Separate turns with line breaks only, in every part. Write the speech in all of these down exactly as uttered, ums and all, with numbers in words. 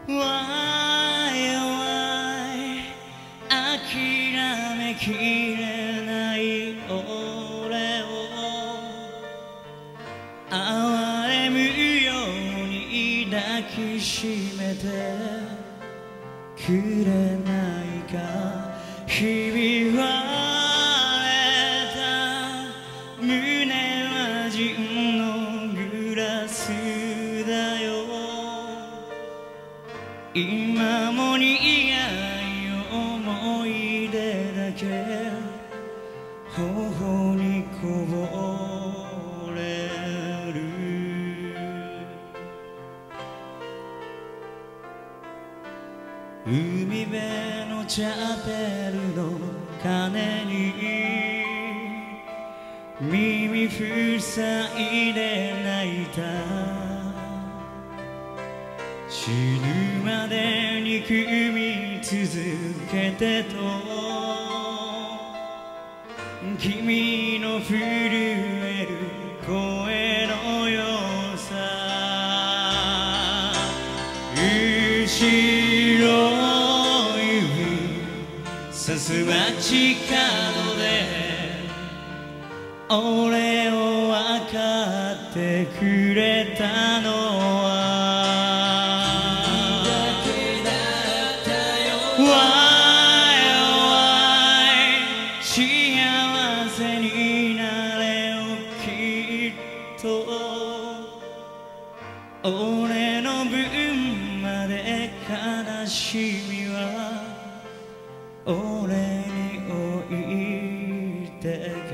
Why, why 諦めきれない俺を哀れむように抱きしめてくれないかひび割れた胸はジンのグラスだよ今も苦い思い出だけ頬にこぼれる海辺のチャペルの鐘に耳塞いで泣いた死ぬまで憎み続けてと君の震える声のよさ後ろ指さす街角で俺を分かってくれたのはWhy, why 幸せになれよきっと俺の分まで悲しみは俺に置いてけ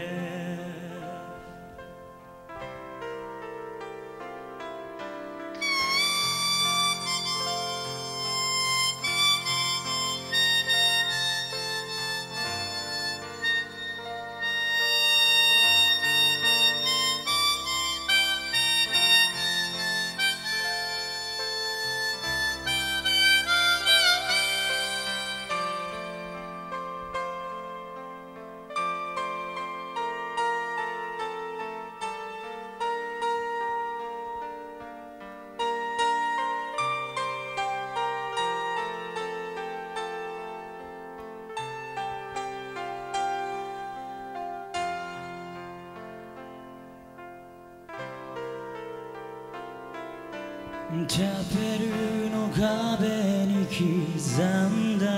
チャペルの壁に刻んだ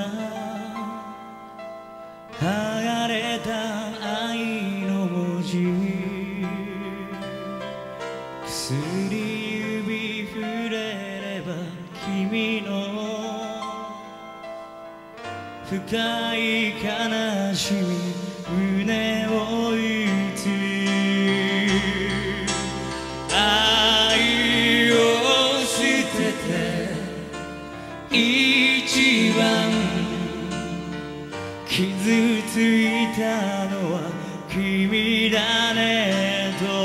剥がれた愛の文字薬指触れれば君の深い悲しみ胸を打つ一番傷ついたのは君だねと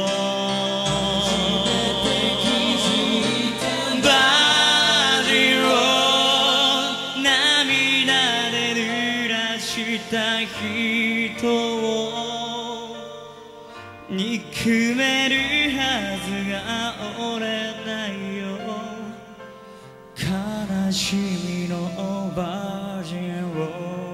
バジルを涙で濡らした人を憎めるはずが折れないよ悲しみのバージンを